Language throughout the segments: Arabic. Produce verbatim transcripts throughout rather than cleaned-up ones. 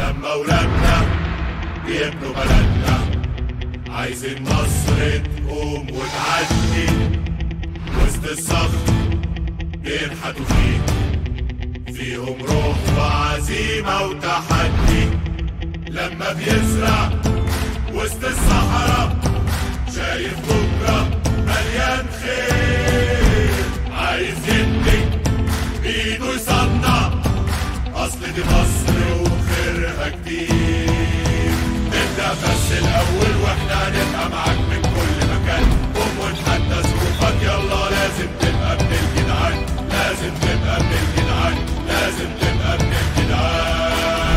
لما ولادنا بيبنوا بلدنا، عايزين مصر تقوم وتعدي وسط الصخر بينحتوا فيه، فيهم روح وعزيمة وتحدي. لما بيزرع وسط الصحراء شايف بكرة مليان خير، عايز يبني بإيده يصنع، أصل دي مصر وخيرها كتير. نبدأ بس الأول وإحنا هنبقى معاك من كل مكان، قوم ونحدى ظروفك يلا، لازم تبقى ابن الجدعان، لازم تبقى ابن الجدعان، لازم تبقى ابن الجدعان.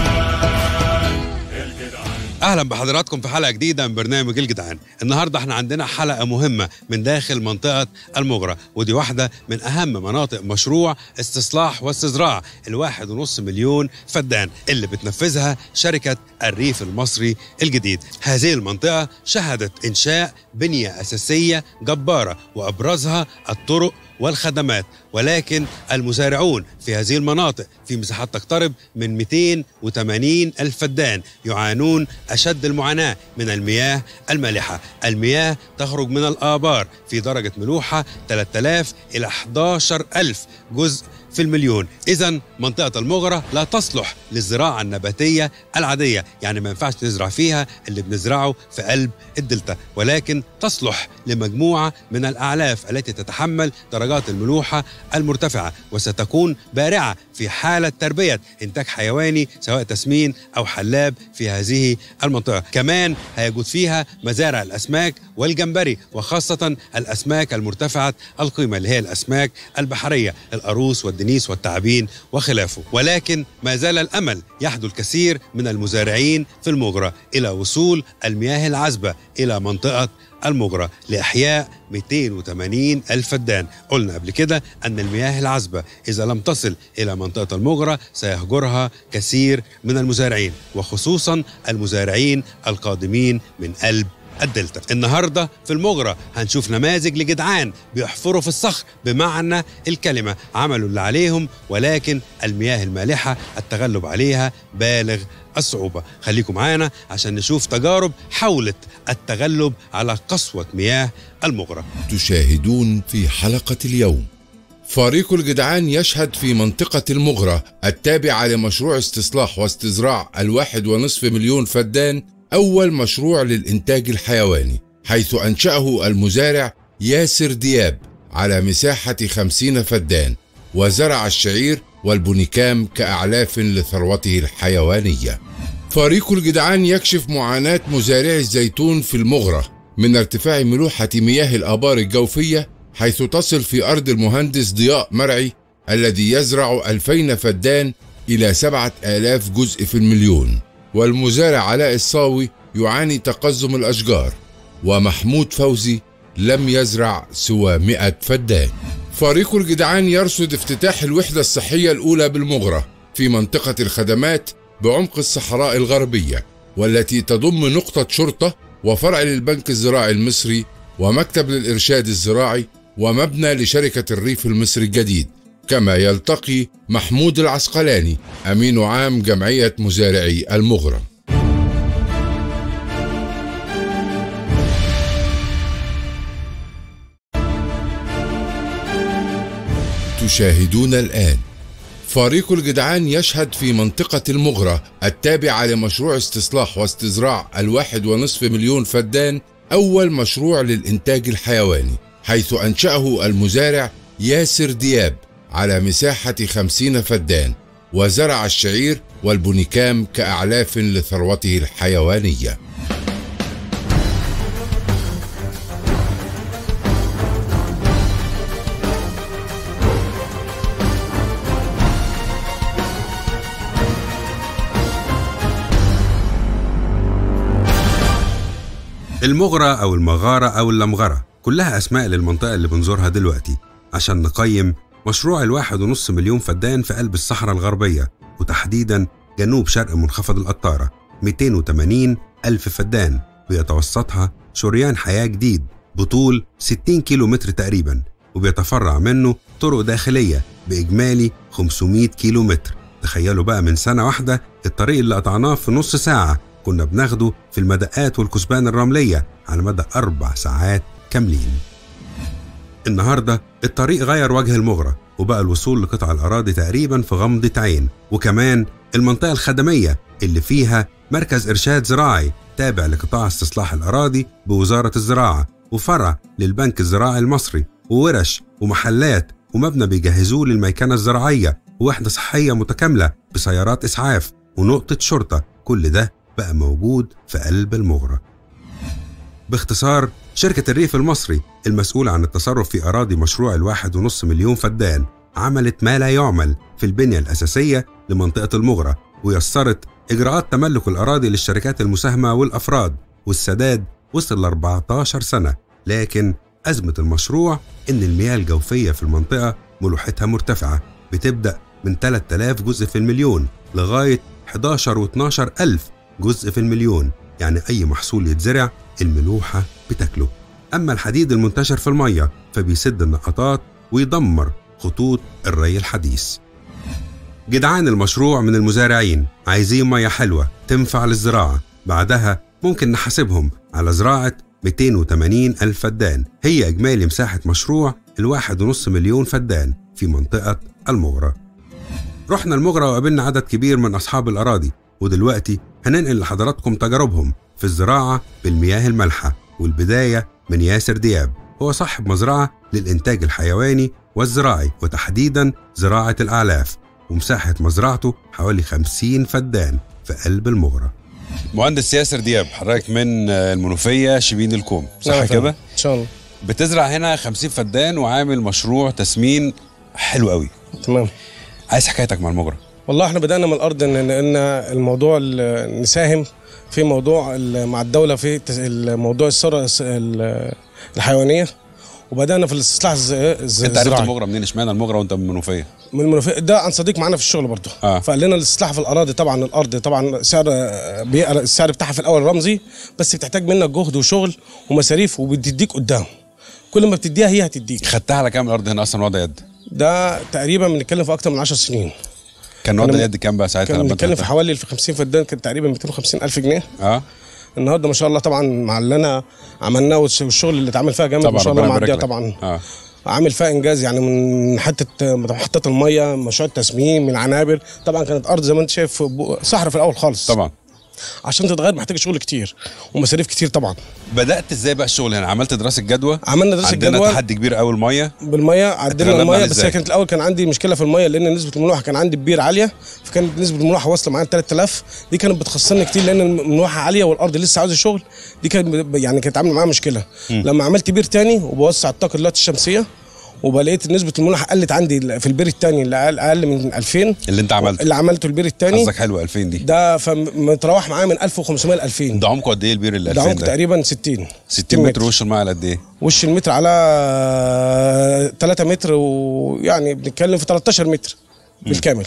اهلا بحضراتكم في حلقه جديده من برنامج الجدعان. النهارده احنا عندنا حلقه مهمه من داخل منطقه المغرة، ودي واحده من اهم مناطق مشروع استصلاح واستزراع الواحد ونص مليون فدان اللي بتنفذها شركه الريف المصري الجديد. هذه المنطقه شهدت انشاء بنيه اساسيه جباره وابرزها الطرق والخدمات، ولكن المزارعون في هذه المناطق في مساحات تقترب من مئتين وثمانين ألف فدان يعانون أشد المعاناة من المياه المالحة. المياه تخرج من الآبار في درجة ملوحة ثلاثة آلاف إلى أحد عشر ألف جزء في المليون. إذن منطقة المغرة لا تصلح للزراعة النباتية العادية، يعني ما ينفعش نزرع فيها اللي بنزرعه في قلب الدلتا، ولكن تصلح لمجموعة من الأعلاف التي تتحمل درجات الملوحة المرتفعة، وستكون بارعة في حالة تربية إنتاج حيواني سواء تسمين أو حلاب في هذه المنطقة. كمان هيجود فيها مزارع الأسماك والجمبري، وخاصة الأسماك المرتفعة القيمة اللي هي الأسماك البحرية، القاروص والدنيس والتعابين وخلافه. ولكن ما زال الأمل يحدو الكثير من المزارعين في المغرة إلى وصول المياه العذبة إلى منطقة المغرة لإحياء مئتين وثمانين ألف فدان. قلنا قبل كده أن المياه العذبة إذا لم تصل إلى منطقة المغرة سيهجرها كثير من المزارعين، وخصوصا المزارعين القادمين من قلب الدلتا. النهاردة في المغرة هنشوف نماذج لجدعان بيحفروا في الصخر بمعنى الكلمة، عملوا اللي عليهم، ولكن المياه المالحة التغلب عليها بالغ الصعوبة. خليكم معانا عشان نشوف تجارب حاولت التغلب على قسوة مياه المغرة. تشاهدون في حلقة اليوم فريق الجدعان يشهد في منطقة المغرة التابعة لمشروع استصلاح واستزراع الواحد ونصف مليون فدان، أول مشروع للإنتاج الحيواني، حيث أنشأه المزارع ياسر دياب على مساحة خمسين فدان، وزرع الشعير والبونيكام كأعلاف لثروته الحيوانية. فريق الجدعان يكشف معاناة مزارعي الزيتون في المغرة من ارتفاع ملوحة مياه الآبار الجوفية، حيث تصل في أرض المهندس ضياء مرعي الذي يزرع ألفين فدان إلى سبعة آلاف جزء في المليون. والمزارع علاء الصاوي يعاني تقزم الأشجار، ومحمود فوزي لم يزرع سوى مئة فدان. فريق الجدعان يرصد افتتاح الوحدة الصحية الأولى بالمغرة في منطقة الخدمات بعمق الصحراء الغربية، والتي تضم نقطة شرطة وفرع للبنك الزراعي المصري ومكتب للإرشاد الزراعي ومبنى لشركة الريف المصري الجديد. كما يلتقي محمود العسقلاني أمين عام جمعية مزارعي المغرة. تشاهدون الآن فريق الجدعان يشهد في منطقة المغرة التابعة لمشروع استصلاح واستزراع الواحد ونصف مليون فدان، أول مشروع للإنتاج الحيواني، حيث أنشأه المزارع ياسر دياب على مساحة خمسين فدان، وزرع الشعير والبونيكام كأعلاف لثروته الحيوانية. المغرة أو المغارة أو اللمغرة كلها أسماء للمنطقة اللي بنزورها دلوقتي عشان نقيم مشروع الواحد ونص مليون فدان في قلب الصحراء الغربية، وتحديدا جنوب شرق منخفض القطارة. مئتين وثمانين ألف فدان بيتوسطها شريان حياة جديد بطول ستين كيلو متر تقريبا، وبيتفرع منه طرق داخلية بإجمالي خمسمائة كيلو متر، تخيلوا بقى من سنة واحدة الطريق اللي قطعناه في نص ساعة كنا بناخده في المدقات والكثبان الرملية على مدى أربع ساعات كاملين. النهاردة الطريق غير وجه المغرة وبقى الوصول لقطع الأراضي تقريبا في غمضة عين، وكمان المنطقة الخدمية اللي فيها مركز إرشاد زراعي تابع لقطاع استصلاح الأراضي بوزارة الزراعة، وفرع للبنك الزراعي المصري، وورش ومحلات ومبنى بيجهزوه للميكنة الزراعية، ووحدة صحية متكاملة بسيارات إسعاف ونقطة شرطة. كل ده بقى موجود في قلب المغرة. باختصار، شركة الريف المصري المسؤولة عن التصرف في أراضي مشروع الواحد ونص مليون فدان عملت ما لا يعمل في البنية الأساسية لمنطقة المغرة، ويسرت إجراءات تملك الأراضي للشركات المساهمة والأفراد، والسداد وصل ل أربعتاشر سنة. لكن أزمة المشروع إن المياه الجوفية في المنطقة ملوحتها مرتفعة، بتبدأ من ثلاثة آلاف جزء في المليون لغاية حداشر واتناشر ألف جزء في المليون، يعني أي محصول يتزرع الملوحة بتاكله. أما الحديد المنتشر في المية فبيسد النقطات ويدمر خطوط الري الحديث. جدعان المشروع من المزارعين عايزين مية حلوة تنفع للزراعة، بعدها ممكن نحاسبهم على زراعة مئتين وثمانين ألف فدان، هي إجمالي مساحة مشروع الواحد ونص مليون فدان في منطقة المغرة. رحنا المغرة وقابلنا عدد كبير من أصحاب الأراضي، ودلوقتي هننقل لحضراتكم تجاربهم في الزراعة بالمياه المالحة، والبداية من ياسر دياب، هو صاحب مزرعة للإنتاج الحيواني والزراعي وتحديدا زراعة الأعلاف، ومساحة مزرعته حوالي خمسين فدان في قلب المغرة. مهندس ياسر دياب، حضرتك من المنوفية شبين الكوم، صح كده؟ ان شاء الله. بتزرع هنا خمسين فدان وعامل مشروع تسمين حلو قوي. تمام. عايز حكايتك مع المغرة. والله احنا بدأنا من الأرض ان ان الموضوع نساهم في موضوع مع الدولة في موضوع الثروة الحيوانية، وبدأنا في الاستصلاح الزراعي. انت عرفت المغرة منين؟ اشمعنى المغرة وانت من المنوفية؟ من المنوفية، ده عن صديق معانا في الشغل برضه. آه. فقال لنا الاستصلاح في الأراضي، طبعا الأرض طبعا سعر السعر بتاعها في الأول رمزي، بس بتحتاج منك جهد وشغل ومصاريف وبتديك قدام، كل ما بتديها هي هتديك. خدتها على كام الأرض هنا أصلا وضع يد؟ ده تقريبا بنتكلم في أكتر من عشر سنين. كان وضع اليد كام بقى ساعتها؟ كان بنتكلم في حوالي في خمسين فدان، كان تقريبا مئتين وخمسين ألف جنيه. اه النهارده ما شاء الله طبعا مع اللي انا عملناه والشغل اللي اتعمل فيها جامد ما شاء الله، معديه طبعا. اه عامل فيها انجاز، يعني من حته محطات الميه، مشروع التسميم، من عنابر. طبعا كانت ارض زي ما انت شايف صحراء في الاول خالص. طبعا عشان تتغير محتاج شغل كتير ومصاريف كتير طبعا. بدات ازاي بقى الشغل هنا؟ عملت دراسه جدوى؟ عملنا دراسه جدوى. عندنا تحدي كبير قوي الميه، بالميه عدلنا الميه، بس كانت الاول كان عندي مشكله في الميه لان نسبه الملوحه كان عندي بير عاليه، فكانت نسبه الملوحه واصله معايا ثلاثة آلاف، دي كانت بتخسرني كتير لان الملوحه عاليه والارض لسه عاوزه شغل، دي كانت يعني كانت عامله معايا مشكله. م. لما عملت بير تاني وبوسع الطاقه اللات الشمسيه وبلقيت نسبه الملوحه قلت عندي في البير الثاني اللي اقل, أقل من ألفين اللي انت عملته اللي عملته البير الثاني. قصدك حلو ألفين دي؟ ده فمتراوح معايا من ألف وخمسمائة ل ألفين. ده عمقه قد ايه البير اللي ألفين ده؟ ده عمقه تقريبا ستين ستين متر. وش الماء على قد ايه؟ وش المتر على ثلاثة متر، ويعني بنتكلم في تلتاشر متر بالكامل.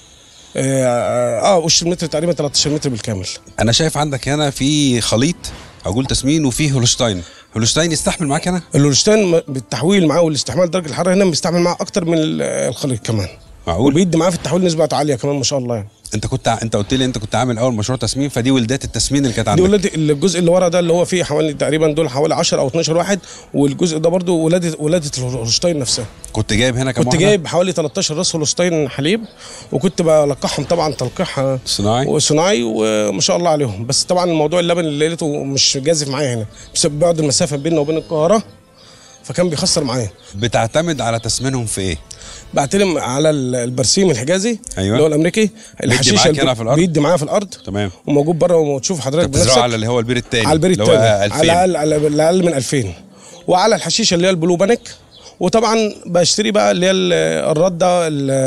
اه, آه وش المتر تقريبا تلتاشر متر بالكامل. انا شايف عندك هنا في خليط اقول تسمين وفيه هولشتاين. هولشتاين يستحمل معاك هنا؟ الهولشتاين بالتحويل معاه والاستحمال درجه الحراره هنا بيستحمل معاه اكتر من الخليط كمان. معقول؟ وبيدي معاه في التحويل نسبه عاليه كمان ما شاء الله يعني. انت كنت انت قلت لي انت كنت عامل اول مشروع تسمين، فدي ولدات التسمين اللي كانت عندك. دي ولاد الجزء اللي ورا ده اللي هو فيه حوالي تقريبا دول حوالي عشرة او اتناشر واحد، والجزء ده برده ولاده ولاده الهولشتاين نفسها. كنت جايب هنا كام كنت واحدة؟ جايب حوالي تلتاشر راس هولشتاين حليب، وكنت بلقحهم طبعا تلقيح صناعي وصناعي وما شاء الله عليهم. بس طبعا الموضوع اللبن اللي لقيته مش جازف معايا هنا بسبب بعد المسافه بيننا وبين القاهره، فكان بيخسر معايا. بتعتمد على تسمينهم في ايه؟ بعتمد على البرسيم الحجازي. أيوة. اللي هو الامريكي، الحشيش اللي هنا في الارض بيدي معايا في الارض. تمام. وموجود بره وتشوف حضرتك بنفسك على اللي هو البير الثاني، على البير الثاني على الاقل على الاقل من ألفين، وعلى الحشيشه اللي هي البلو بانيك، وطبعا بشتري بقى اللي هي الرده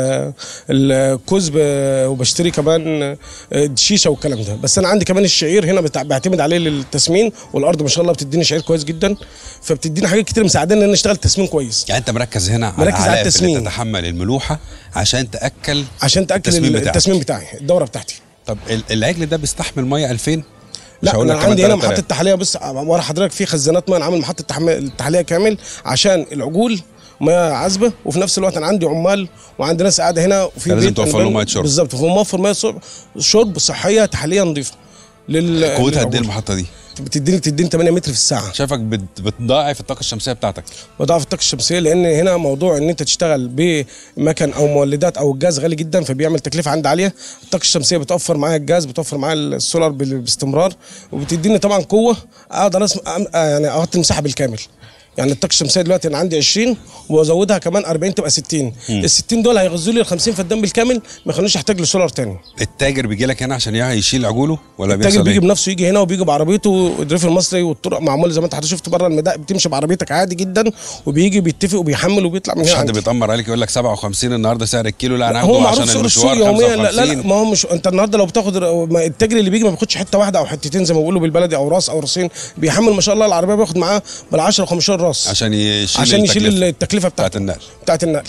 الكزب، وبشتري كمان الشيشه والكلام ده. بس انا عندي كمان الشعير هنا بعتمد عليه للتسمين، والارض ما شاء الله بتديني شعير كويس جدا، فبتديني حاجات كتير مساعداني ان انا اشتغل تسمين كويس. يعني انت مركز هنا على مركز على التسمين اللي تتحمل الملوحه عشان تاكل عشان تاكل التسمين, التسمين بتاعي الدوره بتاعتي. طب العجل ده بيستحمل ميه ألفين؟ لا انا عندي هنا محطه تحليه. بص ورا حضرتك في خزانات ميه، انا عامل محطه تحليه كامل عشان العجول ميه عذبه، وفي نفس الوقت انا عندي عمال وعندي ناس قاعده هنا وفي لازم بيت توفر لهم ميه شرب. بالظبط، فموفر ميه شرب صحيه تحليه نظيفه. لل قوتها قد ايه المحطه دي؟ بتديني بتديني ثمانية متر في الساعه. شايفك بت- بتضاعف الطاقه الشمسيه بتاعتك. بضاعف الطاقه الشمسيه لان هنا موضوع ان انت تشتغل بمكن او مولدات او الجاز غالي جدا، فبيعمل تكلفه عندي عاليه. الطاقه الشمسيه بتوفر معايا الجاز، بتوفر معايا السولار بال- باستمرار، وبتديني طبعا قوه اقدر أسم... أم- يعني اغطي المساحه بالكامل. يعني الطاقه الشمسيه دلوقتي انا عندي عشرين وازودها كمان أربعين تبقى ستين. ال ستين دول هيغذوا لي ال خمسين فدان بالكامل، ما يخلونيش احتاج لسولار تاني. التاجر بيجي لك هنا عشان يشيل عجوله ولا التاجر بيحصل بيجي ايه؟ بنفسه، يجي هنا وبيجي بعربيته، والريف المصري والطرق معموله زي ما انت حضرتك شفت بره الميدان، بتمشي بعربيتك عادي جدا، وبيجي بيتفق وبيحمل وبيطلع من مش هنا حد عندي. بيتأمر عليك يقول لك سبعة وخمسين النهارده سعر الكيلو، لا انا هو هاخده معروف عشان سوق السوق المشوار يوميا. لا لا لا، خمسة وخمسين. ما هو مش انت النهارده لو بتاخد ما التاجر اللي بيجي ما بياخدش حته واحده او حتتين زي ما بيقولوا بالبلدي، او راس او راسين، بيحمل ما شاء الله العربيه بياخد معاه بال عشرة خمستاشر راس عشان يشيل عشان يشيل التكلفة التكلفه بتاعت بتاعت النقل. بتاعت النقل.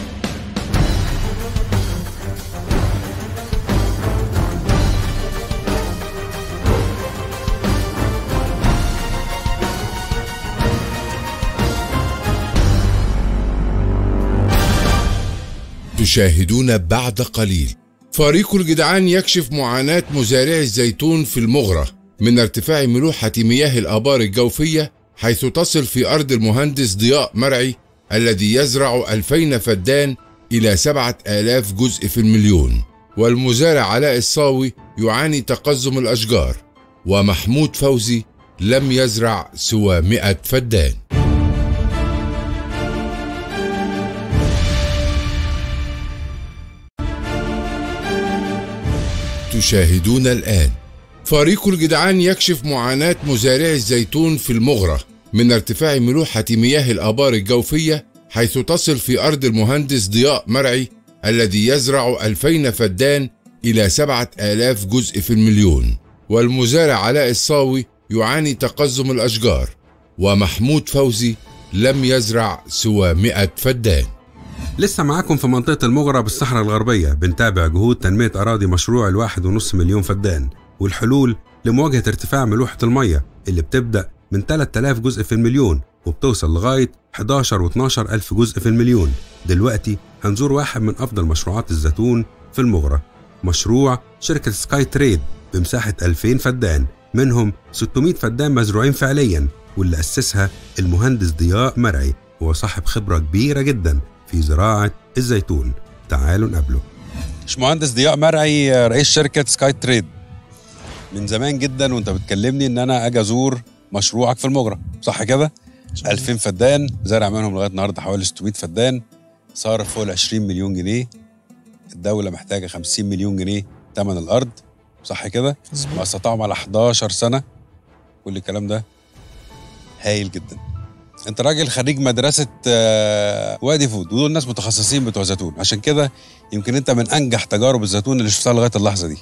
تشاهدون بعد قليل فريق الجدعان يكشف معاناة مزارعي الزيتون في المغرة من ارتفاع ملوحة مياه الآبار الجوفية، حيث تصل في أرض المهندس ضياء مرعي الذي يزرع ألفين فدان إلى سبعة آلاف جزء في المليون. والمزارع علاء الصاوي يعاني تقزم الأشجار، ومحمود فوزي لم يزرع سوى مئة فدان. تشاهدون الآن فريق الجدعان يكشف معاناة مزارعي الزيتون في المغرة من ارتفاع ملوحة مياه الآبار الجوفية، حيث تصل في أرض المهندس ضياء مرعي الذي يزرع ألفين فدان إلى سبعة آلاف جزء في المليون. والمزارع علاء الصاوي يعاني تقزم الأشجار، ومحمود فوزي لم يزرع سوى مئة فدان. لسه معاكم في منطقة المغرة بالصحراء الغربية، بنتابع جهود تنمية أراضي مشروع الواحد ونص مليون فدان والحلول لمواجهة ارتفاع ملوحة المية اللي بتبدأ من ثلاثة آلاف جزء في المليون وبتوصل لغاية أحد عشر واثناشر ألف جزء في المليون. دلوقتي هنزور واحد من أفضل مشروعات الزيتون في المغرة، مشروع شركة سكاي تريد بمساحة ألفين فدان، منهم ستمائة فدان مزروعين فعليا، واللي أسسها المهندس ضياء مرعي، هو صاحب خبرة كبيرة جدا في زراعة الزيتون. تعالوا نقابله. باشمهندس ضياء مرعي، رئيس شركة سكاي تريد. من زمان جدا وانت بتكلمني ان انا اجي ازور مشروعك في المغرة، صح كده؟ ألفين فدان زرع منهم لغاية النهاردة حوالي ستمائة فدان، صارف فوق عشرين مليون جنيه. الدولة محتاجة خمسين مليون جنيه ثمن الأرض، صح كده؟ ما استطاعوا على أحد عشر سنة. كل الكلام ده هايل جدا. انت راجل خريج مدرسة وادي فود، ودول ناس متخصصين بتوع زيتون، عشان كده يمكن انت من انجح تجارب الزيتون اللي شفتها لغاية اللحظة دي.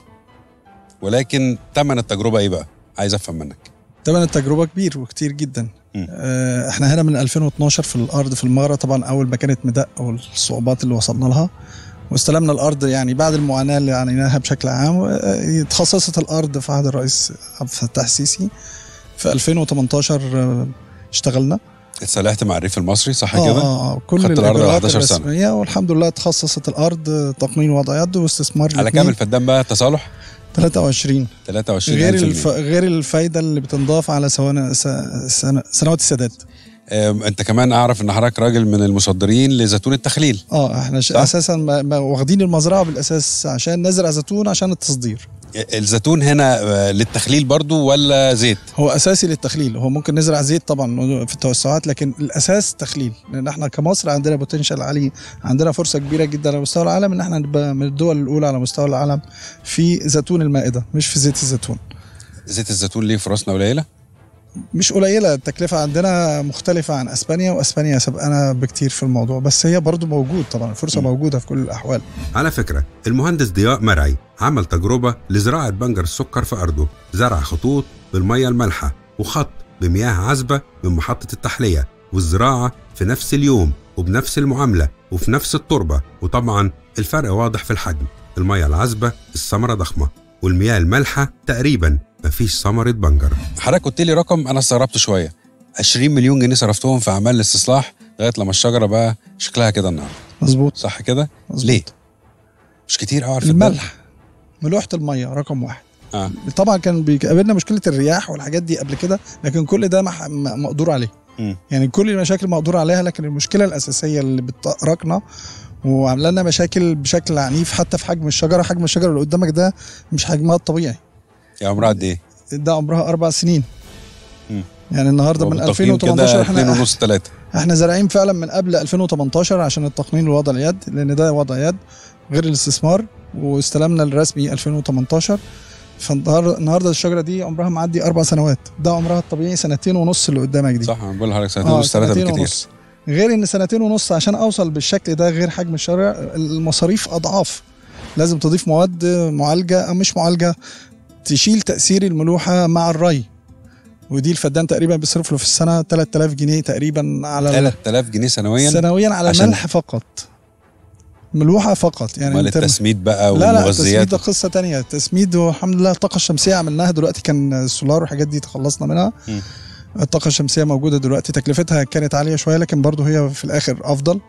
ولكن ثمن التجربة ايه بقى؟ عايز افهم منك. ثمن التجربة كبير وكتير جدا. اه احنا هنا من ألفين واثناشر في الارض في المغرة، طبعا اول ما كانت مدق والصعوبات اللي وصلنا لها، واستلمنا الارض يعني بعد المعاناة اللي عانيناها بشكل عام. تخصصت الارض في عهد الرئيس عبد الفتاح السيسي في ألفين وثمانية عشر. اشتغلنا، اتصالحت مع الريف المصري، صح آه كده؟ اه كل خدت الارض على الاجراءات أحد عشر سنة الرسمية، والحمد لله تخصصت الارض تقنين وضع يد واستثمار. على كام الفدان بقى التصالح؟ ثلاثة وعشرين ثلاثة وعشرين غير ألف الف... جنيه. غير الفايدة اللي بتنضاف على سوانا س... سن... سنوات السداد. انت كمان اعرف ان حضرتك راجل من المصدرين لزيتون التخليل. اه احنا ش... اساسا ما... ما واخدين المزرعة بالاساس عشان نزرع زيتون عشان التصدير. الزيتون هنا للتخليل برضو ولا زيت؟ هو اساسي للتخليل، هو ممكن نزرع زيت طبعا في التوسعات، لكن الاساس تخليل، لان احنا كمصر عندنا بوتنشال عالي، عندنا فرصه كبيره جدا على مستوى العالم ان احنا نبقى من الدول الاولى على مستوى العالم في زيتون المائده، مش في زيت الزيتون. زيت الزيتون ليه فرصنا قليله؟ مش قليله، التكلفه عندنا مختلفه عن اسبانيا، واسبانيا سبقنا بكتير في الموضوع، بس هي برضو موجود طبعا، الفرصه م. موجوده في كل الاحوال. على فكره المهندس ضياء مرعي عمل تجربه لزراعه بنجر السكر في ارضه، زرع خطوط بالميه المالحه وخط بمياه عذبه من محطه التحليه، والزراعه في نفس اليوم وبنفس المعامله وفي نفس التربه، وطبعا الفرق واضح في الحجم. الميه العذبه الثمره ضخمه، والمياه المالحه تقريبا مفيش ثمره بنجر. حضرتك قلت لي رقم انا استغربت شويه، عشرين مليون جنيه صرفتهم في اعمال الاستصلاح لغايه لما الشجره بقى شكلها كده النهارده. مظبوط. صح كده؟ مظبوط. ليه؟ مش كتير قوي في الملح، ملوحه الميه رقم واحد. اه طبعا كان بيقابلنا مشكله الرياح والحاجات دي قبل كده، لكن كل ده مح... مقدور عليه. م. يعني كل المشاكل مقدور عليها، لكن المشكله الاساسيه اللي بتراكنا وعامله لنا مشاكل بشكل عنيف حتى في حجم الشجره. حجم الشجره اللي قدامك ده مش حجمها الطبيعي. يا عمرها قد ايه؟ ده عمرها اربع سنين. م. يعني النهارده من ألفين وتمنتاشر احنا اتنين ونص تلاتة احنا زارعين فعلا من قبل ألفين وتمنتاشر عشان التقنين ووضع اليد، لان ده وضع يد غير الاستثمار، واستلمنا الرسمي ألفين وتمنتاشر. فالنهارده الشجره دي عمرها معدي اربع سنوات، ده عمرها الطبيعي سنتين ونص اللي قدامك دي. صح، انا بقول لحضرتك سنتين ونص ثلاثه بالكتير. غير ان سنتين ونص عشان اوصل بالشكل ده، غير حجم الشجره المصاريف اضعاف. لازم تضيف مواد معالجه او مش معالجه تشيل تاثير الملوحه مع الري، ودي الفدان تقريبا بيصرف له في السنه ثلاثة آلاف جنيه تقريبا على ثلاثة آلاف جنيه سنويا سنويا على الملح فقط، ملوحه فقط. يعني امال التسميد بقى والمغذيات؟ لا لا التسميد ده قصه ثانيه. التسميد والحمد لله الطاقه الشمسيه عملناها دلوقتي، كان السولار والحاجات دي تخلصنا منها. م. الطاقه الشمسيه موجوده دلوقتي، تكلفتها كانت عاليه شويه لكن برضه هي في الاخر افضل.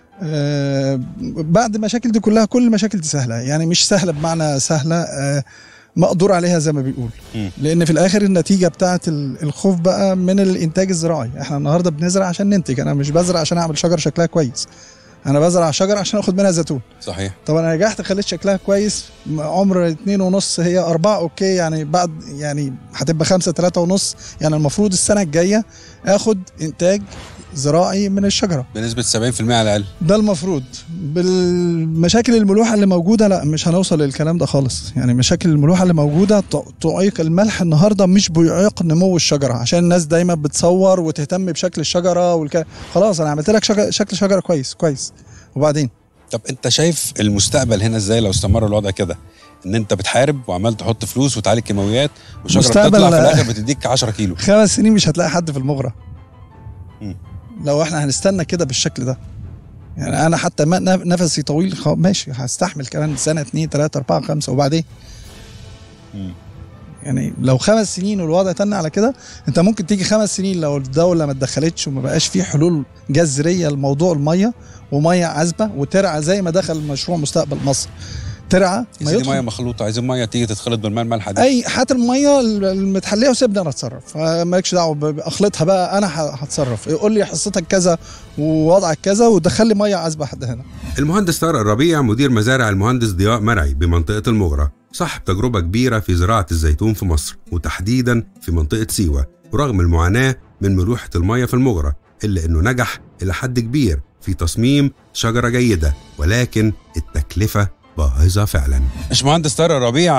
آه بعد المشاكل دي كلها، كل المشاكل دي سهله، يعني مش سهله بمعنى سهله، آه مقدور عليها زي ما بيقول. م. لان في الاخر النتيجه بتاعه الخوف بقى من الانتاج الزراعي. احنا النهارده بنزرع عشان ننتج، انا مش بزرع عشان اعمل شجر شكلها كويس، انا بزرع شجر عشان اخد منها زيتون. صحيح. طب انا نجحت خليت شكلها كويس، عمر اتنين ونص هي اربعة اوكي، يعني بعد يعني هتبقى خمسة تلاتة ونص، يعني المفروض السنه الجايه اخد انتاج زراعي من الشجره بنسبه سبعين في المية على الاقل. ده المفروض. بالمشاكل الملوحه اللي موجوده لا مش هنوصل للكلام ده خالص. يعني مشاكل الملوحه اللي موجوده تعيق الملح النهارده، مش بيعيق نمو الشجره، عشان الناس دايما بتصور وتهتم بشكل الشجره والك... خلاص انا عملت لك شجر... شكل شجره كويس كويس وبعدين. طب انت شايف المستقبل هنا ازاي لو استمر الوضع كده؟ ان انت بتحارب وعمال تحط فلوس وتعالج كيماويات والشجره بتطلع في الاخر بتديك عشرة كيلو. خمس سنين مش هتلاقي حد في المغرة م. لو احنا هنستنى كده بالشكل ده. يعني انا حتى ما نفسي طويل ماشي، هستحمل كمان سنه اتنين تلاته اربعه خمسه وبعدين. م. يعني لو خمس سنين والوضع تنى على كده، انت ممكن تيجي خمس سنين لو الدوله ما اتدخلتش وما بقاش فيه حلول جذريه لموضوع الميه وميه عذبه وترعى زي ما دخل مشروع مستقبل مصر. ترعى ما يدخل ميه مخلوطه، عايزين ميه تيجي تتخلط بالماء المالح دي. اي هات الميه المتحليه وسيبني انا اتصرف، مالكش دعوه اخلطها بقى، انا هتصرف. يقول لي حصتك كذا ووضعك كذا ودخل لي ميه عذبه حد هنا. المهندس طارق الربيع مدير مزارع المهندس ضياء مرعي بمنطقه المغرة، صاحب تجربه كبيره في زراعه الزيتون في مصر وتحديدا في منطقه سيوه، ورغم المعاناه من ملوحه الميه في المغرة الا انه نجح الى حد كبير في تصميم شجره جيده، ولكن التكلفه باهظه فعلا. باشمهندس طارق الربيع،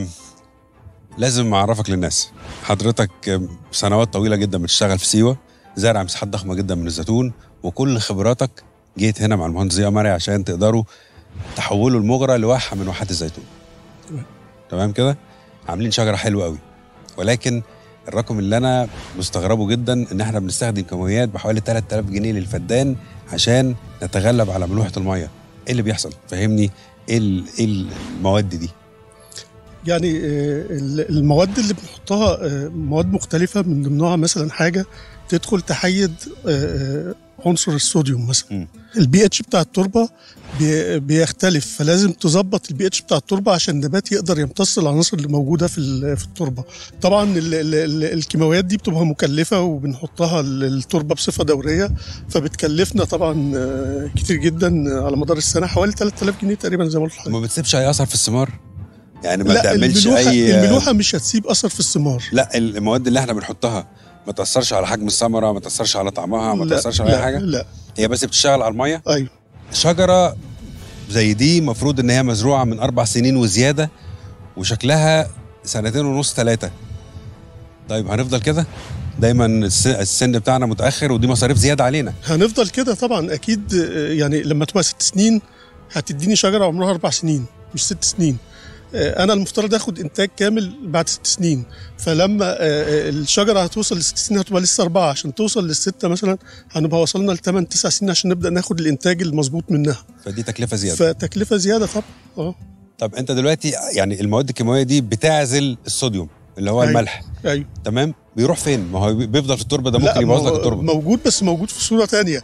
لازم اعرفك للناس، حضرتك سنوات طويله جدا بتشتغل في سيوه، زارع مساحات ضخمه جدا من الزيتون، وكل خبراتك جيت هنا مع المهندس ضياء مرعي عشان تقدروا تحولوا المغرة لواحه من واحات الزيتون. تمام كده؟ عاملين شجره حلوه قوي، ولكن الرقم اللي انا مستغربه جدا ان احنا بنستخدم كيماويات بحوالي تلات آلاف جنيه للفدان عشان نتغلب على ملوحه الميه. ايه اللي بيحصل؟ فهمني ايه ايه المواد دي؟ يعني المواد اللي بنحطها مواد مختلفه، من ضمنها مثلا حاجه تدخل تحيد عنصر الصوديوم مثلا. البي اتش بتاع التربه بيختلف، فلازم تظبط البي اتش بتاع التربه عشان النبات يقدر يمتص العناصر اللي موجوده في في التربه. طبعا الكيماويات دي بتبقى مكلفه وبنحطها التربه بصفه دوريه، فبتكلفنا طبعا كتير جدا على مدار السنه، حوالي تلات آلاف جنيه تقريبا زي ما قلت لحضرتك. ما بتسيبش اي اثر في الثمار؟ يعني ما لا بتعملش الملوحة اي الملوحه مش هتسيب اثر في الثمار. لا المواد اللي احنا بنحطها ما تاثرش على حجم الثمره، ما تاثرش على طعمها، ما تاثرش على اي حاجه؟ لا هي بس بتشتغل على الميه. ايوه. شجره زي دي المفروض ان هي مزروعه من اربع سنين وزياده، وشكلها سنتين ونص ثلاثه. طيب هنفضل كده دايما؟ السن بتاعنا متاخر ودي مصاريف زياده علينا. هنفضل كده طبعا اكيد. يعني لما تبقى ست سنين هتديني شجره عمرها اربع سنين مش ست سنين. انا المفترض اخد انتاج كامل بعد ست سنين، فلما الشجره هتوصل لست سنين هتبقى لسه اربعه، عشان توصل للسته مثلا هنبقى وصلنا لثمان تسع سنين عشان نبدا ناخد الانتاج المظبوط منها. فدي تكلفه زياده. فتكلفه زياده طبعا. اه طب انت دلوقتي يعني المواد الكيماويه دي بتعزل الصوديوم اللي هو أيوة. الملح. ايوه تمام. بيروح فين؟ ما هو بيفضل في التربه، ده ممكن يبوظ لك التربه. موجود، بس موجود في صوره ثانيه.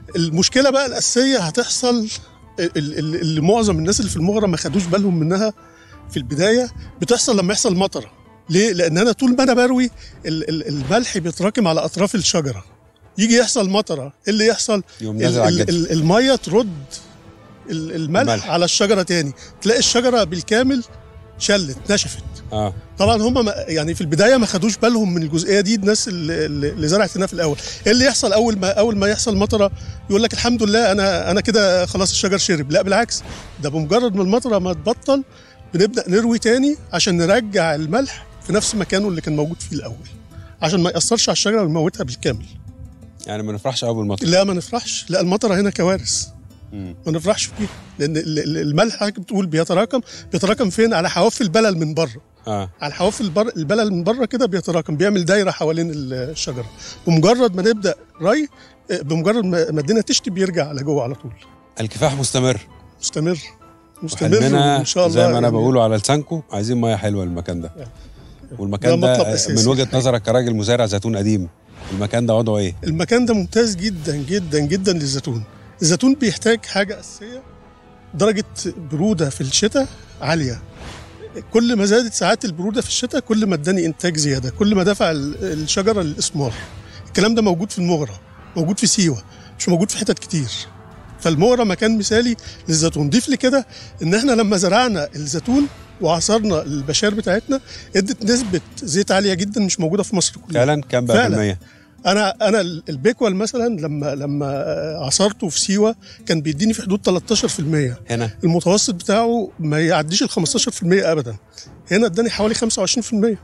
المشكله بقى الاساسيه هتحصل اللي معظم الناس اللي في المغرة ما خدوش بالهم منها في البدايه، بتحصل لما يحصل مطره. ليه؟ لان انا طول ما انا بروي الملح بيتراكم على اطراف الشجره، يجي يحصل مطره، ايه اللي يحصل؟ الميه ترد الملح, الملح على الشجره تاني، تلاقي الشجره بالكامل شلت نشفت. اه طبعا هم يعني في البدايه ما خدوش بالهم من الجزئيه دي، الناس اللي, اللي زرعت هنا في الاول. ايه اللي يحصل اول ما اول ما يحصل مطره؟ يقول لك الحمد لله انا انا كده خلاص الشجر شرب. لا بالعكس، ده بمجرد ما المطره ما تبطل بنبدا نروي تاني عشان نرجع الملح في نفس مكانه اللي كان موجود فيه الاول، عشان ما ياثرش على الشجره ويموتها بالكامل. يعني ما نفرحش قوي بالمطر؟ لا ما نفرحش، لا المطره هنا كوارث. مم. ما نفرحش فيها، لان الملح حضرتك بتقول بيتراكم بيتراكم فين؟ على حواف البلل من بره. آه. على حواف البر... البلل من بره كده بيتراكم، بيعمل دايره حوالين الشجره. بمجرد ما نبدا ري، بمجرد ما الدنيا تشتي بيرجع على جوه على طول. الكفاح مستمر مستمر مستمر ان شاء الله. زي ما انا يعني بقوله على لسانكم، عايزين ميه حلوه المكان ده. يعني. والمكان ده, ده من وجهه نظرك كراجل مزارع زيتون قديم، المكان ده وضعه ايه؟ المكان ده ممتاز جدا جدا جدا للزيتون. الزيتون بيحتاج حاجه اساسيه، درجه بروده في الشتاء عاليه. كل ما زادت ساعات البروده في الشتاء كل ما اداني انتاج زياده، كل ما دفع الشجره للاسمار. الكلام ده موجود في المغرة، موجود في سيوه، مش موجود في حتت كتير. فالمغرة مكان مثالي للزيتون. ضيف لي كده ان احنا لما زرعنا الزيتون وعصرنا البشار بتاعتنا ادت نسبه زيت عاليه جدا مش موجوده في مصر كلها. فعلا كام بقى في المية؟ انا انا البيكوال مثلا لما لما عصرته في سيوه كان بيديني في حدود تلتاشر في المية. هنا المتوسط بتاعه ما يعديش ال خمستاشر في المية ابدا. هنا اداني حوالي خمسة وعشرين في المية.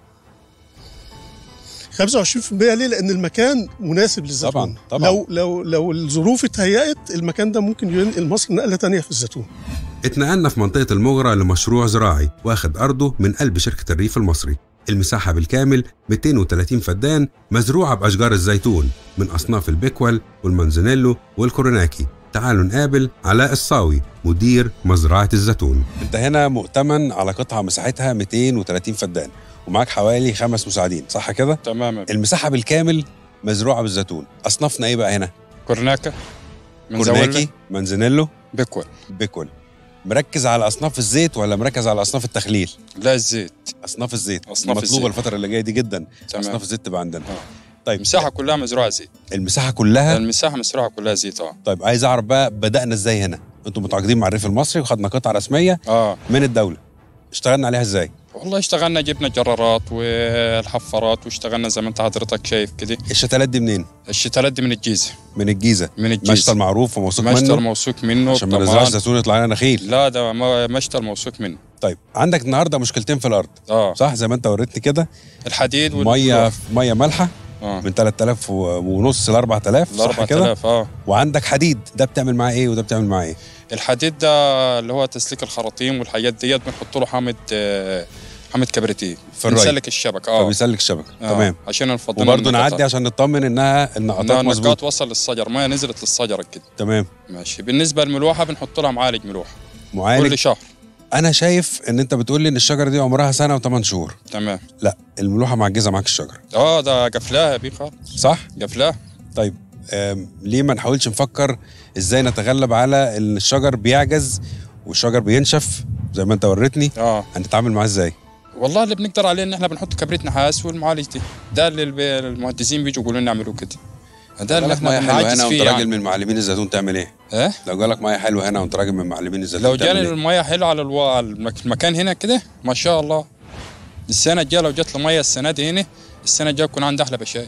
خمسة وعشرين في المية ليه؟ لان المكان مناسب للزيتون. طبعا طبعا. لو لو لو الظروف اتهيأت المكان ده ممكن ينقل مصر نقله ثانيه في الزيتون. اتنقلنا في منطقه المغرة لمشروع زراعي واخد ارضه من قلب شركه الريف المصري. المساحة بالكامل مئتين وثلاثين فدان، مزروعة بأشجار الزيتون من أصناف البيكوال والمانزانيلو والكوروناكي. تعالوا نقابل علاء الصاوي مدير مزرعة الزيتون. انت هنا مؤتمن على قطعة مساحتها مئتين وثلاثين فدان ومعاك حوالي خمس مساعدين، صح كده؟ تماما. المساحة بالكامل مزروعة بالزيتون. أصنافنا إيه بقى هنا؟ كورناكا، كورناكي، مانزانيلو، بيكوال. بيكوال. مركز على أصناف الزيت ولا مركز على أصناف التخليل؟ لا الزيت. أصناف الزيت أصناف مطلوبة الفترة اللي جاية دي جدا. تمام. أصناف الزيت تبقى عندنا. آه. طيب المساحة كلها مزروعة زيت. المساحة كلها؟ المساحة مزروعة كلها زيت. اه طيب عايز أعرف بقى بدأنا إزاي هنا؟ أنتم متعاقدين مع الريف المصري وخدنا قطعة رسمية اه من الدولة. اشتغلنا عليها إزاي؟ والله اشتغلنا، جبنا جرارات والحفارات واشتغلنا زي ما انت حضرتك شايف كده. الشتلات دي منين؟ الشتلات دي من الجيزه. من الجيزه. من الجيزه. مشتل معروف وموثوق منه. مشتل موثوق منه عشان ما نزرعش زيتون يطلع لنا نخيل. لا ده مشتل موثوق منه. طيب عندك النهارده مشكلتين في الارض. اه صح زي ما انت وريتني كده. الحديد والميه ميه مالحه. آه. من ثلاثة آلاف ونص ل أربعة آلاف. صح كده؟ اه. وعندك حديد، ده بتعمل معاه ايه وده بتعمل معاه ايه؟ الحديد ده اللي هو تسليك الخراطيم والحاجات ديت، بنحط له حامض آه حامض كبريتيه في الري. بيسلك الشبكه. اه فبيسلك الشبكه. آه. تمام. عشان نفضل وبرضه نعدي عشان نطمن انها النقطات مظبوطه. النقاط وصل للشجر، ميه نزلت للشجره كده. تمام ماشي. بالنسبه للملوحه بنحط لها معالج ملوحه معالج كل شهر. انا شايف ان انت بتقول لي ان الشجره دي عمرها سنه وثمان شهور. تمام. لا الملوحه معجزه معاك الشجره. اه ده قفلاها يا بيخا. صح قفلاها. طيب ليه ما نحاولش نفكر ازاي نتغلب على ان الشجر بيعجز والشجر بينشف زي ما انت وريتني؟ اه هنتعامل معاه ازاي؟ والله اللي بنقدر عليه ان احنا بنحط كبريت نحاس والمعالج دي، ده اللي المهندسين بيجوا يقولوا لنا اعملوا كده. ده اللي احنا بنعجز فيه. وانت راجل من معلمين الزيتون تعمل ايه؟ ايه؟ لو جالك ميه حلوه هنا وانت راجل من معلمين الزيتون لو جاني الميه حلوه على الو... المكان هنا كده ما شاء الله، السنه الجايه لو جت لي ميه السنه دي هنا، السنه الجايه يكون عندي احلى بشاير.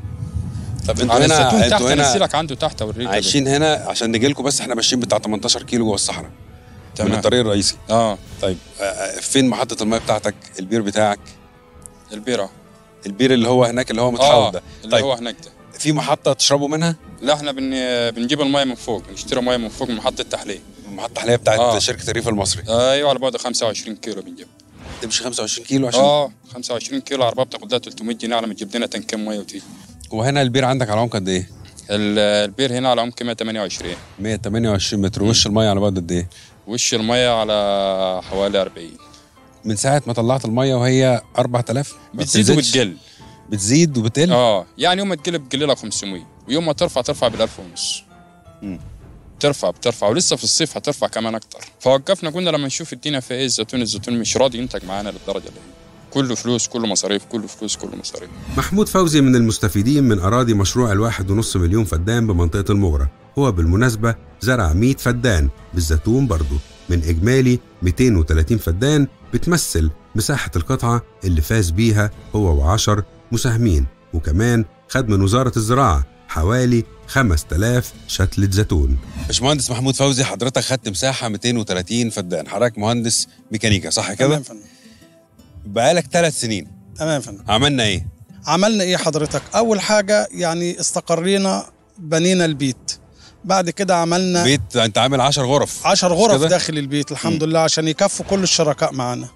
طب انتوا هنا انتوا هنا انزلك عنده تحت اوريك عايشين هنا عشان نجي لكم، بس احنا ماشيين بتاع تمنتاشر كيلو جوه الصحراء من الطريق الرئيسي. اه طيب فين محطه الميه بتاعتك؟ البير بتاعك؟ البيره البير اللي هو هناك اللي هو متحول ده. اللي طيب. هو هناك ده في محطه تشربوا منها؟ لا احنا بن... بنجيب الميه من فوق، بنشتري ميه من فوق من محطه التحليه. المحطه التحليه بتاعت آه. شركه الريف المصري. ايوه على بعد خمسة وعشرين كيلو بنجيب. تمشي خمسة وعشرين كيلو عشان اه خمسة وعشرين كيلو عربيه بتاخد لها تلتمية جنيه على ما تجيب لنا تنكين ميه وتيجي. وهنا البير عندك على عمق قد ايه؟ البير هنا على عمق مية وتمانية وعشرين. مية وتمانية وعشرين متر. وش الميه على بعد قد ايه؟ وش الميه على حوالي أربعين. من ساعه ما طلعت الميه وهي أربعة آلاف؟ بتزيد وبتقل. بتزيد وبتقل؟ اه يعني يوم ما تقل بتقل لها خمسمية ويوم ما ترفع ترفع بالألف ونص. م. بترفع بترفع ولسه في الصيف هترفع كمان اكتر. فوقفنا قلنا لما نشوف الدنيا في ايه الزيتون الزيتون مش راضي ينتج معانا للدرجه دي، كله فلوس كله مصاريف كله فلوس كله مصاريف. محمود فوزي من المستفيدين من أراضي مشروع الواحد ونص مليون فدان بمنطقة المغرة. هو بالمناسبة زرع مئة فدان بالزيتون برضه من إجمالي مئتين وثلاثين فدان، بتمثل مساحة القطعة اللي فاز بيها هو وعشر مساهمين، وكمان خد من وزارة الزراعة حوالي خمسة آلاف شتلة زيتون. باشمهندس محمود فوزي، حضرتك خدت مساحة مئتين وثلاثين فدان، حضرتك مهندس ميكانيكا صح كده؟ تمام فندم. بقالك ثلاث سنين. تمام فندم. عملنا ايه؟ عملنا ايه حضرتك؟ اول حاجة يعني استقرينا، بنينا البيت. بعد كده عملنا بيت انت عامل عشر غرف. عشر غرف داخل البيت الحمد م. لله عشان يكفوا كل الشركاء معانا.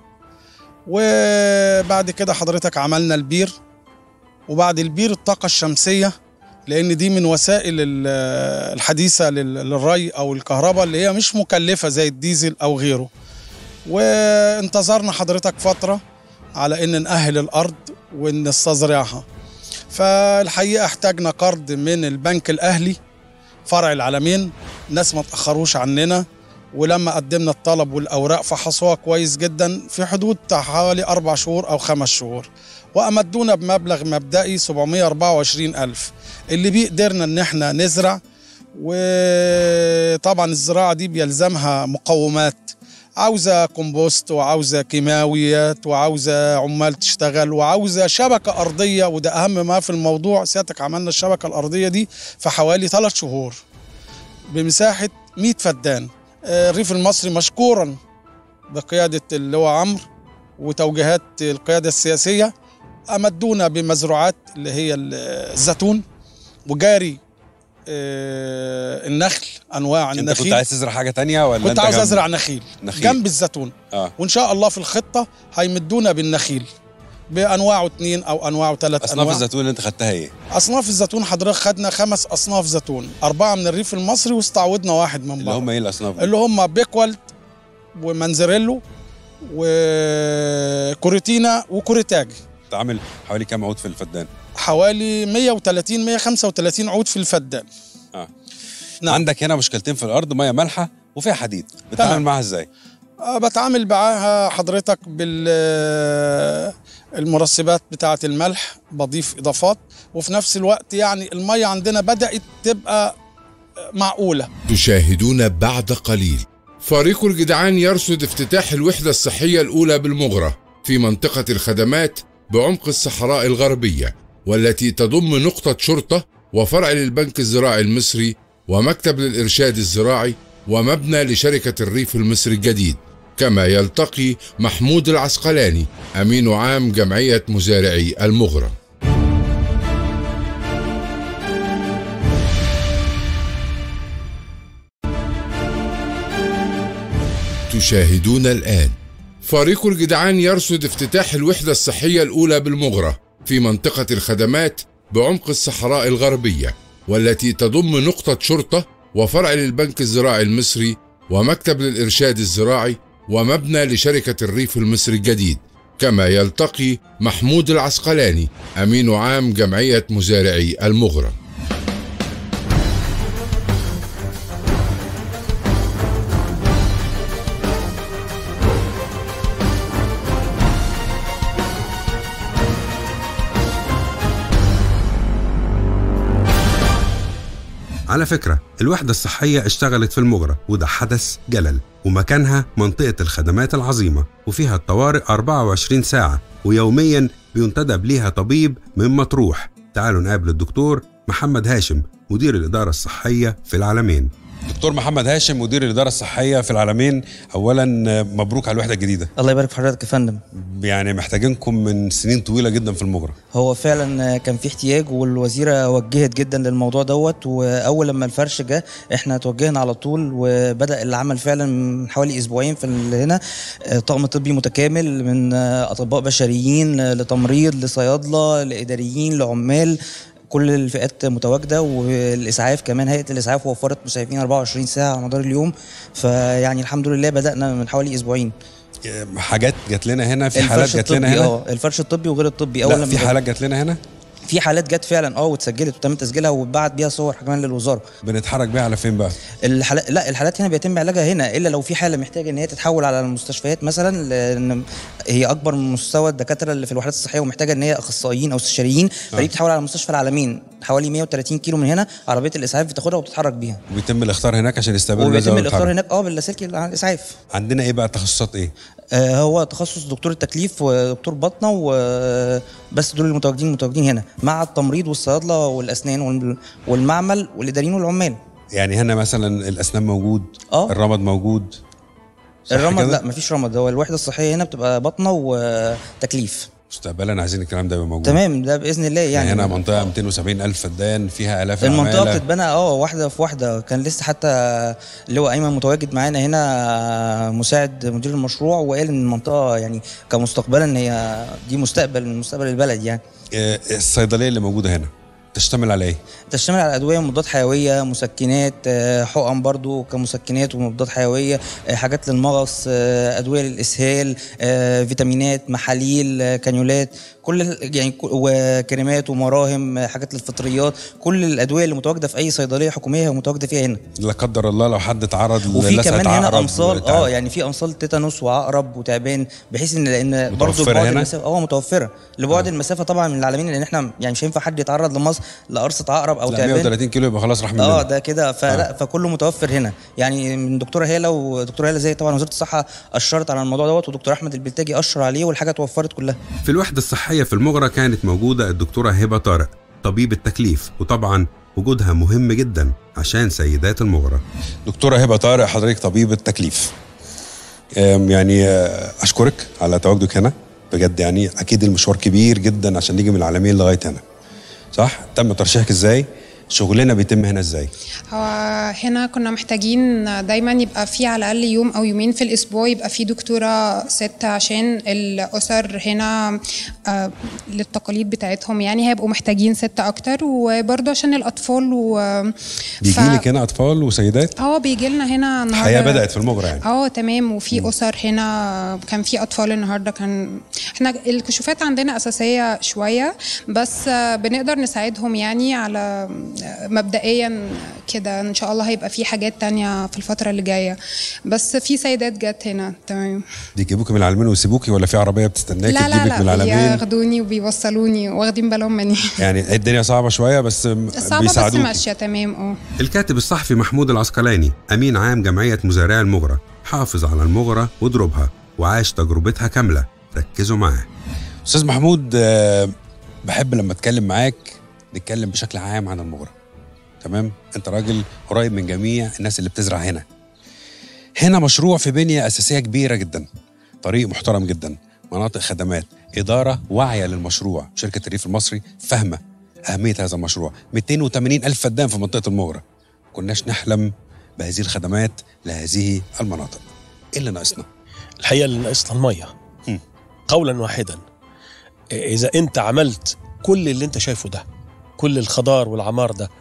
وبعد كده حضرتك عملنا البير، وبعد البير الطاقة الشمسية، لأن دي من وسائل الحديثة للري أو الكهرباء اللي هي مش مكلفة زي الديزل أو غيره. وانتظرنا حضرتك فترة على إن نأهل الأرض ونستزرعها. فالحقيقة احتاجنا قرض من البنك الأهلي فرع العلمين، ناس ما تأخروش عننا، ولما قدمنا الطلب والأوراق فحصوها كويس جدا في حدود حوالي أربع شهور أو خمس شهور، وأمدونا بمبلغ مبدئي سبعمئة وأربعة وعشرين ألف اللي بيه قدرنا إن احنا نزرع. وطبعا الزراعة دي بيلزمها مقومات، عاوزة كومبوست وعاوزة كيماويات وعاوزة عمال تشتغل وعاوزة شبكة أرضية، وده أهم ما في الموضوع. سيادتك عملنا الشبكة الأرضية دي في حوالي ثلاث شهور بمساحة مئة فدان. الريف المصري مشكورا بقيادة اللي هو عمرو وتوجيهات القيادة السياسية أمدونا بمزروعات اللي هي الزيتون وجاري النخل، انواع النخيل. انت كنت عايز تزرع حاجه تانية ولا؟ كنت عاوز ازرع نخيل, نخيل جنب الزيتون. آه. وان شاء الله في الخطه هيمدونا بالنخيل بانواعه اثنين او انواعه ثلاث انواع. اصناف الزيتون اللي انت خدتها ايه؟ اصناف الزيتون حضرتك خدنا خمس اصناف زيتون، اربعه من الريف المصري واستعوضنا واحد من بره. اللي هم ايه الاصناف؟ اللي هم بيكوالت ومنزريلو وكوريتينا وكوريتاج. انت عامل حوالي كام عود في الفدان؟ حوالي مئة وثلاثين مئة وخمسة وثلاثين عود في الفدان. اه نعم. عندك هنا مشكلتين في الارض، ميه مالحه وفيها حديد، بتتعامل معاها ازاي؟ أه بتعامل معاها حضرتك بالمرسبات بتاعه الملح، بضيف اضافات، وفي نفس الوقت يعني الميه عندنا بدات تبقى معقوله. تشاهدون بعد قليل فريق الجدعان يرصد افتتاح الوحده الصحيه الاولى بالمغره في منطقه الخدمات بعمق الصحراء الغربيه، والتي تضم نقطه شرطه وفرع للبنك الزراعي المصري ومكتب للإرشاد الزراعي ومبنى لشركة الريف المصري الجديد. كما يلتقي محمود العسقلاني أمين عام جمعية مزارعي المغرة. تشاهدون الآن فريق الجدعان يرصد افتتاح الوحدة الصحية الأولى بالمغرة في منطقة الخدمات بعمق الصحراء الغربية، والتي تضم نقطة شرطة وفرع للبنك الزراعي المصري ومكتب للإرشاد الزراعي ومبنى لشركة الريف المصري الجديد. كما يلتقي محمود العسقلاني أمين عام جمعية مزارعي المغرة. على فكرة الوحدة الصحية اشتغلت في المغرة، وده حدث جلل، ومكانها منطقة الخدمات العظيمة، وفيها الطوارئ أربعة وعشرين ساعة، ويوميا بينتدب ليها طبيب من مطروح. تعالوا نقابل الدكتور محمد هاشم مدير الإدارة الصحية في العلمين. دكتور محمد هاشم مدير الإدارة الصحية في العلمين، أولا مبروك على الوحدة الجديدة. الله يبارك في حضرتك يا فندم. يعني محتاجينكم من سنين طويلة جدا في المغرة. هو فعلا كان في احتياج، والوزيرة وجهت جدا للموضوع دوت، وأول لما الفرش جه احنا توجهنا على طول، وبدأ العمل فعلا من حوالي أسبوعين في هنا. طاقم طبي متكامل من أطباء بشريين لتمريض لصيادلة لإداريين لعمال، كل الفئات متواجده، والاسعاف كمان هيئه الاسعاف وفرت مسعفين أربعة وعشرين ساعه على مدار اليوم. فيعني الحمد لله بدانا من حوالي اسبوعين. حاجات جات لنا هنا، في حالات جات لنا هنا. اه الفرش الطبي وغير الطبي. اول لما في حالات جات لنا هنا في حالات جت فعلا اه واتسجلت وتم تسجيلها وبعت بيها صور كمان للوزاره. بنتحرك بيها على فين بقى؟ الحالات لا الحالات هنا بيتم علاجها هنا، الا لو في حاله محتاجه ان هي تتحول على المستشفيات مثلا، لان هي اكبر من مستوى الدكاتره اللي في الوحدات الصحيه ومحتاجه ان هي اخصائيين او استشاريين، فدي بتتحول على مستشفى العالمين حوالي مية وتلاتين كيلو من هنا، عربيه الاسعاف بتاخدها وبتتحرك بيها. وبيتم الاختار هناك عشان يستقبلوا وبيتم الاختار هناك اه باللاسلكي الاسعاف. عندنا ايه بقى تخصصات ايه؟ آه هو تخصص دكتور التكليف ودكتور بطنه وبس، دول المتواجدين متواجدين هنا مع التمريض والصيادله والاسنان والمعمل والاداريين والعمال. يعني هنا مثلا الاسنان موجود، اه الرمد موجود. الرمد لا مفيش رمد، هو الوحده الصحيه هنا بتبقى بطنه وتكليف. مستقبلا عايزين الكلام ده يبقى موجود. تمام ده باذن الله يعني. يعني هنا منطقه مئتين وسبعين الف فدان فيها الاف العماله. المنطقه بتتبنى اه واحده في واحده. كان لسه حتى اللي هو ايمن متواجد معانا هنا مساعد مدير المشروع، وقال ان المنطقه يعني كمستقبلا هي دي مستقبل من مستقبل البلد يعني. الصيدليه اللي موجوده هنا تشتمل على ايه؟ تشتمل على ادويه ومضادات حيويه، مسكنات، حقن برضو كمسكنات ومضادات حيويه، حاجات للمغص، ادويه للاسهال، فيتامينات، محاليل، كانيولات، كل يعني وكريمات ومراهم، حاجات للفطريات، كل الادويه اللي متواجده في اي صيدليه حكوميه متواجده فيها هنا. لا قدر الله لو حد اتعرض للسعه وفي كمان هنا امصال اه يعني في امصال تيتانوس وعقرب وتعبان، بحيث ان لان برضو بعد المسافه اه متوفره لبعد آه. المسافه طبعا من العالمين، لان احنا يعني مش هينفع حد يتعرض لمصر لقرصه عقرب او تعبان. مية وتلاتين كيلو يبقى خلاص راح مننا. اه ده كده فلا آه. فكله متوفر هنا يعني. من دكتوره هاله ودكتوره هاله زي طبعا وزاره الصحه اشرت على الموضوع دوت، ودكتور احمد البلتاجي اشر عليه، والحاجه توفرت كلها. في الوحده الصحيه في المغرى كانت موجوده الدكتوره هبه طارق طبيب التكليف، وطبعا وجودها مهم جدا عشان سيدات المغرى. دكتوره هبه طارق حضرتك طبيب التكليف، يعني اشكرك على تواجدك هنا بجد. يعني اكيد المشوار كبير جدا عشان نيجي من العالمين لغايه هنا، صح؟ تم ترشيحك ازاي؟ شغلنا بيتم هنا ازاي؟ هو هنا كنا محتاجين دايما يبقى في على الاقل يوم او يومين في الاسبوع يبقى في دكتوره ست، عشان الاسر هنا آه للتقاليد بتاعتهم يعني هيبقوا محتاجين ست اكتر، وبرضه عشان الاطفال و بيجي لك هنا اطفال وسيدات؟ اه بيجي لنا هنا النهارده. الحياه بدات في المغرى يعني. اه تمام. وفي م. اسر هنا كان في اطفال النهارده. كان احنا الكشوفات عندنا اساسيه شويه، بس آه بنقدر نساعدهم يعني على مبدئيا كده. ان شاء الله هيبقى في حاجات تانية في الفترة اللي جاية، بس في سيدات جت هنا. تمام. بيجيبوكي من العالمين ويسيبوكي، ولا في عربية بتستناكي لا تجيبك لا من العالمين؟ لا بياخدوني وبيوصلوني واخدين بالهم مني. يعني الدنيا صعبة شوية بس صعبة بيساعدوكي. بس ماشية تمام. اه الكاتب الصحفي محمود العسقلاني أمين عام جمعية مزارعي المغرى، حافظ على المغرى ودروبها وعاش تجربتها كاملة. ركزوا معاه. أستاذ محمود، بحب لما أتكلم معاك نتكلم بشكل عام عن المغرى. تمام؟ انت راجل قريب من جميع الناس اللي بتزرع هنا. هنا مشروع في بنية أساسية كبيرة جدا، طريق محترم جدا، مناطق خدمات، إدارة واعية للمشروع. شركة الريف المصري فاهمة أهمية هذا المشروع. مئتين وثمانين ألف فدان في منطقة المغرى. كناش نحلم بهذه الخدمات لهذه المناطق. إيه اللي ناقصنا؟ الحقيقة اللي ناقصنا المية. قولا واحدا، إذا أنت عملت كل اللي أنت شايفه ده، كل الخضار والعمار ده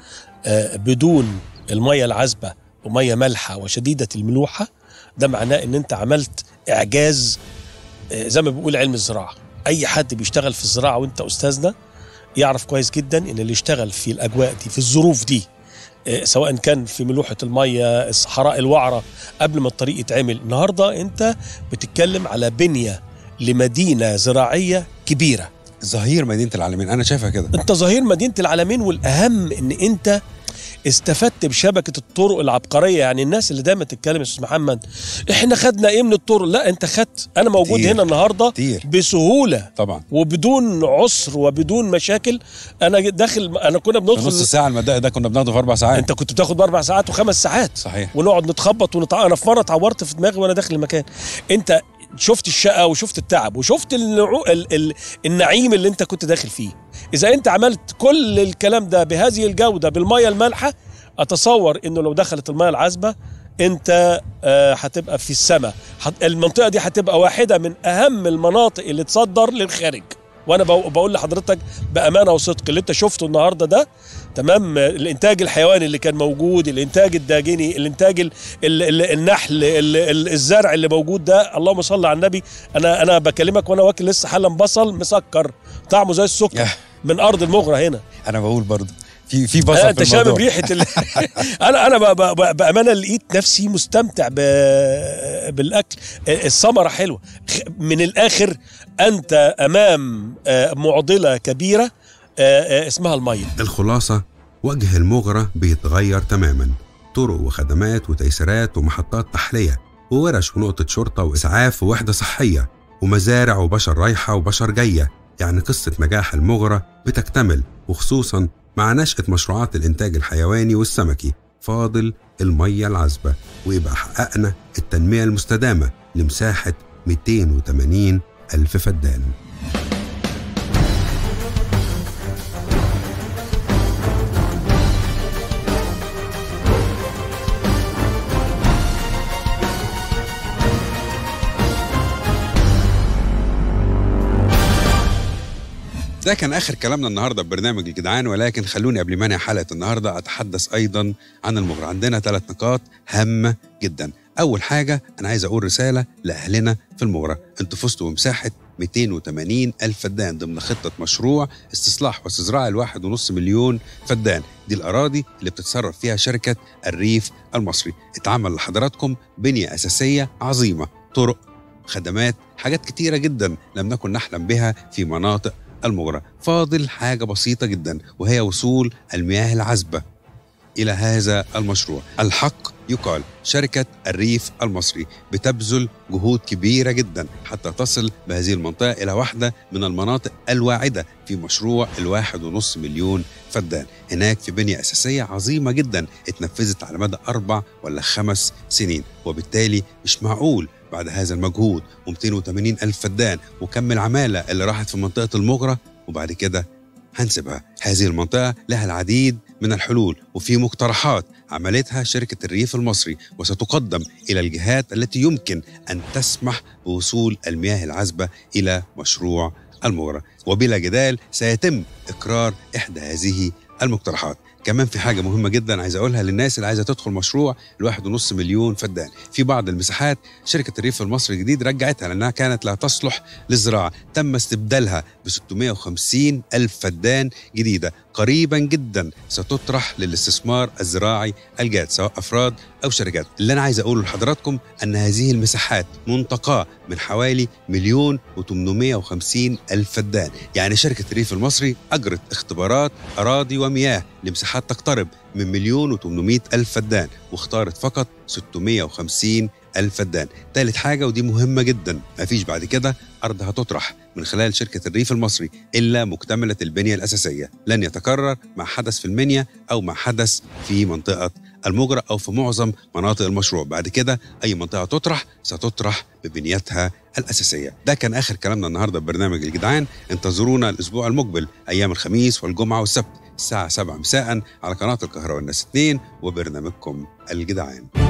بدون المية العذبة ومية مالحة وشديدة الملوحة، ده معناه ان انت عملت اعجاز. زي ما بيقول علم الزراعة، اي حد بيشتغل في الزراعة وانت استاذنا يعرف كويس جدا ان اللي يشتغل في الاجواء دي في الظروف دي، سواء كان في ملوحة المية، الصحراء الوعرة، قبل ما الطريق يتعمل. النهاردة انت بتتكلم على بنية لمدينة زراعية كبيرة، ظهير مدينة العالمين. أنا شايفها كده. أنت ظهير مدينة العالمين، والأهم إن أنت استفدت بشبكة الطرق العبقرية. يعني الناس اللي دايما تتكلم يا أستاذ محمد إحنا خدنا إيه من الطرق، لا أنت خدت. أنا موجود هنا النهاردة كتير. بسهولة طبعا وبدون عسر وبدون مشاكل. أنا داخل، أنا كنا بندخل نص ساعة المدى ده كنا بناخده في أربع ساعات. أنت كنت بتاخد بأربع ساعات وخمس ساعات. صحيح. ونقعد نتخبط ونتع... أنا في مرة اتعورت في دماغي وأنا داخل المكان. أنت شفت الشقة وشفت التعب وشفت النعو... ال... ال... النعيم اللي انت كنت داخل فيه. اذا انت عملت كل الكلام ده بهذه الجودة بالمية المالحة، اتصور انه لو دخلت المية العذبة انت آه هتبقى في السماء. هت... المنطقة دي هتبقى واحدة من اهم المناطق اللي تصدر للخارج. وانا بقول لحضرتك بامانه وصدق، اللي انت شفته النهارده ده تمام، الانتاج الحيواني اللي كان موجود، الانتاج الداجني، الانتاج ال ال ال النحل، ال ال الزرع اللي موجود ده، اللهم صل على النبي. انا انا بكلمك وانا واكل لسه حالا بصل مسكر طعمه زي السكر. من ارض المغرة هنا. انا بقول برضه في في بصل في انت شامم ريحه ال... انا انا ب... ب... بامانه لقيت نفسي مستمتع ب... بالاكل. الثمره حلوه من الاخر. انت امام معضله كبيره اسمها الميه. الخلاصه وجه المغرة بيتغير تماما، طرق وخدمات وتيسيرات ومحطات تحليه وورش ونقطه شرطه واسعاف ووحده صحيه ومزارع وبشر رايحه وبشر جايه. يعني قصه نجاح المغرة بتكتمل، وخصوصا مع نشأة مشروعات الإنتاج الحيواني والسمكي. فاضل المية العذبة، ويبقى حققنا التنمية المستدامة لمساحة مئتين وثمانين ألف فدان. ده كان آخر كلامنا النهاردة ببرنامج الجدعان، ولكن خلوني قبل ما انهي حلقة النهاردة أتحدث أيضا عن المغرة. عندنا ثلاث نقاط هامة جدا. أول حاجة أنا عايز أقول رسالة لأهلنا في المغرة، أنتوا فزتوا بمساحة مئتين وثمانين ألف فدان ضمن خطة مشروع استصلاح واستزراع الواحد ونص مليون فدان. دي الأراضي اللي بتتصرف فيها شركة الريف المصري. اتعمل لحضراتكم بنية أساسية عظيمة، طرق، خدمات، حاجات كتيرة جدا لم نكن نحلم بها في مناطق المغرة. فاضل حاجة بسيطة جدا، وهي وصول المياه العذبة إلى هذا المشروع. الحق يقال شركة الريف المصري بتبذل جهود كبيرة جدا حتى تصل بهذه المنطقة إلى واحدة من المناطق الواعدة في مشروع الواحد ونص مليون فدان. هناك في بنية أساسية عظيمة جدا اتنفذت على مدى أربع ولا خمس سنين، وبالتالي مش معقول بعد هذا المجهود ومئتين وثمانين ألف فدان وكم العمالة اللي راحت في منطقة المغرة وبعد كده هنسيبها. هذه المنطقة لها العديد من الحلول، وفي مقترحات عملتها شركة الريف المصري وستقدم إلى الجهات التي يمكن أن تسمح بوصول المياه العذبة إلى مشروع المغرة، وبلا جدال سيتم إقرار إحدى هذه المقترحات. كمان في حاجة مهمة جدا عايز أقولها للناس اللي عايزة تدخل مشروع الواحد ونص مليون فدان. في بعض المساحات شركة الريف المصري الجديد رجعتها لأنها كانت لا تصلح للزراعة، تم استبدالها ب ستمئة وخمسين ألف فدان جديدة قريبا جدا ستطرح للاستثمار الزراعي الجاد سواء أفراد أو شركات. اللي أنا عايز أقوله لحضراتكم أن هذه المساحات منتقاة من حوالي مليون وثمانمئة وخمسين ألف فدان. يعني شركة الريف المصري أجرت اختبارات أراضي ومياه لمساحات تقترب من مليون وثمانمئة ألف فدان واختارت فقط ستمئة وخمسين ألف فدان. ثالث حاجة ودي مهمة جدا، مفيش بعد كده أرض هتطرح من خلال شركة الريف المصري إلا مكتملة البنية الأساسية. لن يتكرر ما حدث في المنيا أو ما حدث في منطقة المغرة أو في معظم مناطق المشروع. بعد كده أي منطقة تطرح ستطرح ببنيتها الأساسية. ده كان آخر كلامنا النهاردة ببرنامج الجدعان. انتظرونا الأسبوع المقبل أيام الخميس والجمعة والسبت الساعة سبعة مساء على قناة القاهرة والناس اثنين وبرنامجكم الجدعان.